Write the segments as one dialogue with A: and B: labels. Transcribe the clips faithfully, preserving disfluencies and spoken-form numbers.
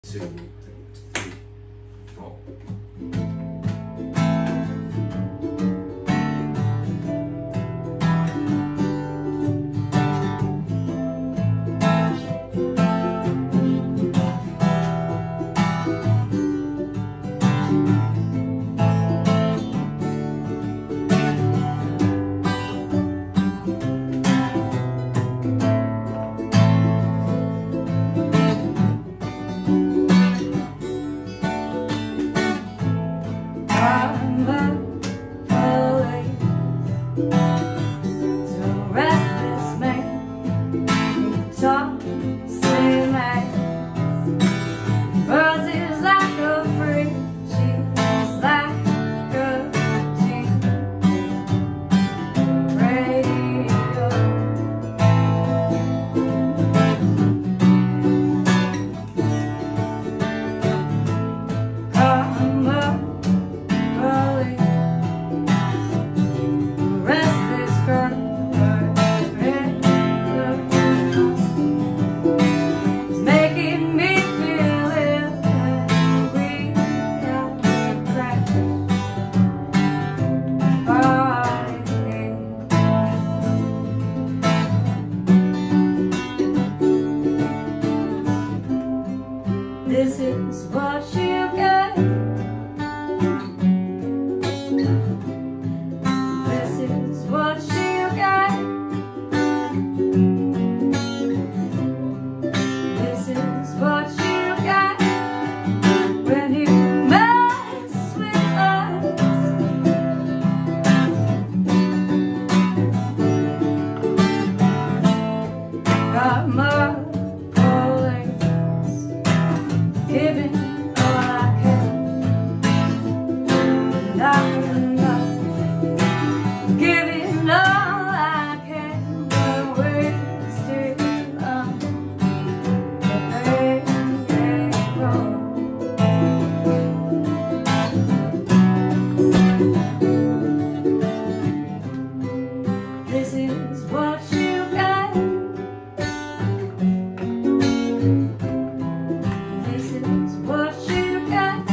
A: two, three, four.
B: This is what you get. This is what you get. This is what you get when you mess with us. Got my giving all I can, and I'm not giving all I can, but wasting on the payroll. This is what you get. This is what you get.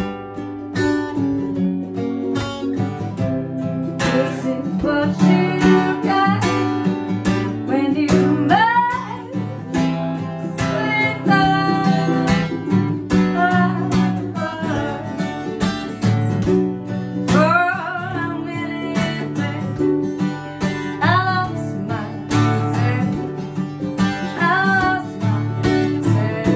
B: This is what you get when you mess with us. For a minute I lost myself. I lost myself.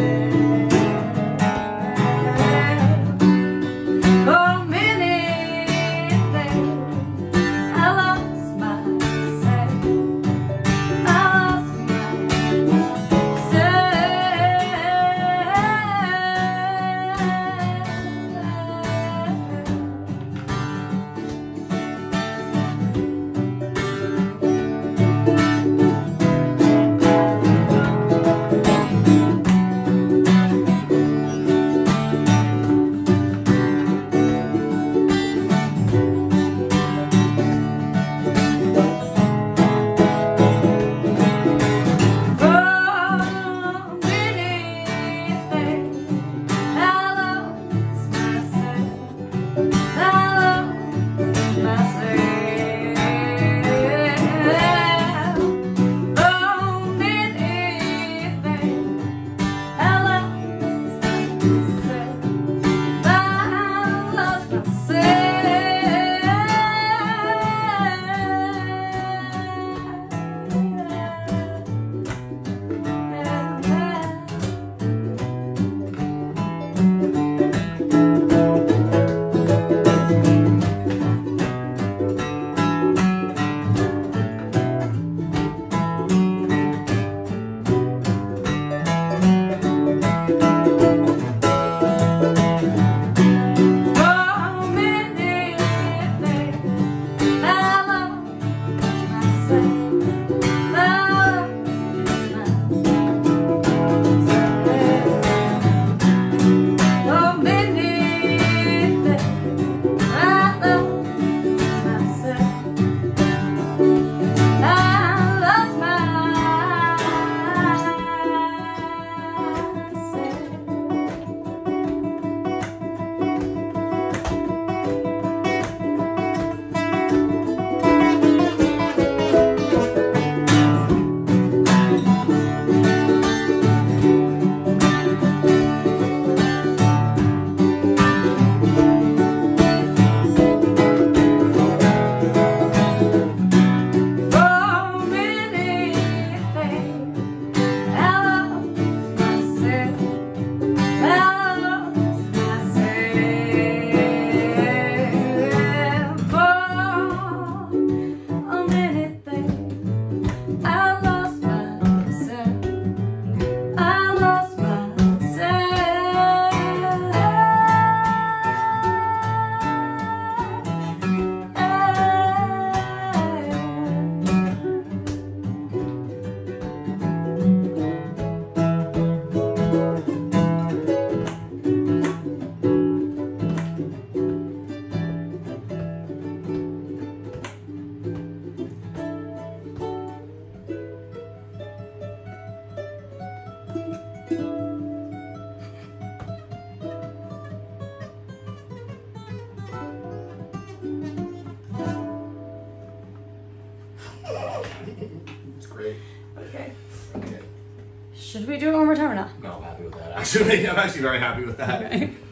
A: It's great.
B: Okay.
A: Okay.
B: Should we do it one more time or not?
A: No, I'm happy with that, actually. I'm actually very happy with that.
B: Okay.